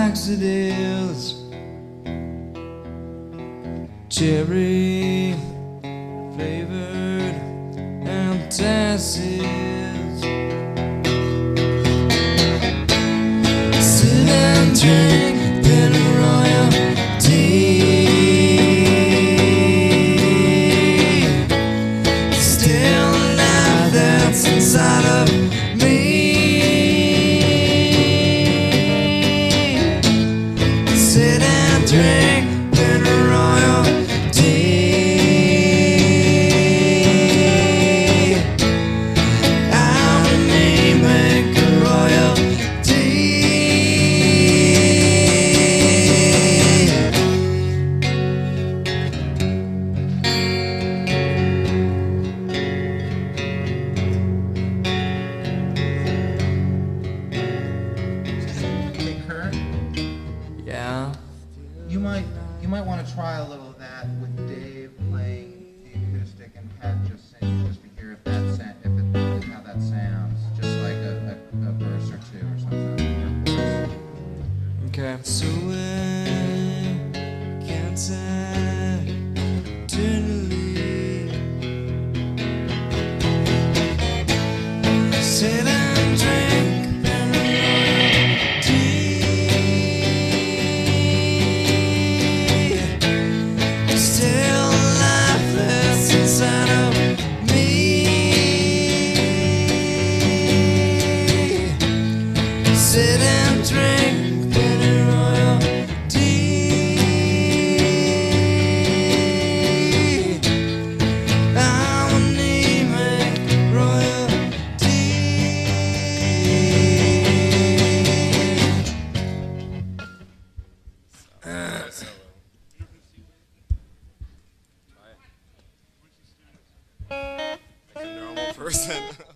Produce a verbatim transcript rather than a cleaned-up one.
laxatives, cherry flavored antacids. Sit and drink Pennyroyal Tea. Still life that's inside of me. Sit and drink Pennyroyal Tea. I'm an anemic royalty. Hey Kurt, Yeah. you might you might want to try a little of that with Dave playing the acoustic and Pat just singing, just to hear if that sa- if it how that sounds, just like a, a, a verse or two or something. Okay. So when can't I eternally sit and drink Pennyroyal Tea? Still lifeless inside of me. Sit and drink Pennyroyal Tea. I'm anemic royalty. Like a normal person.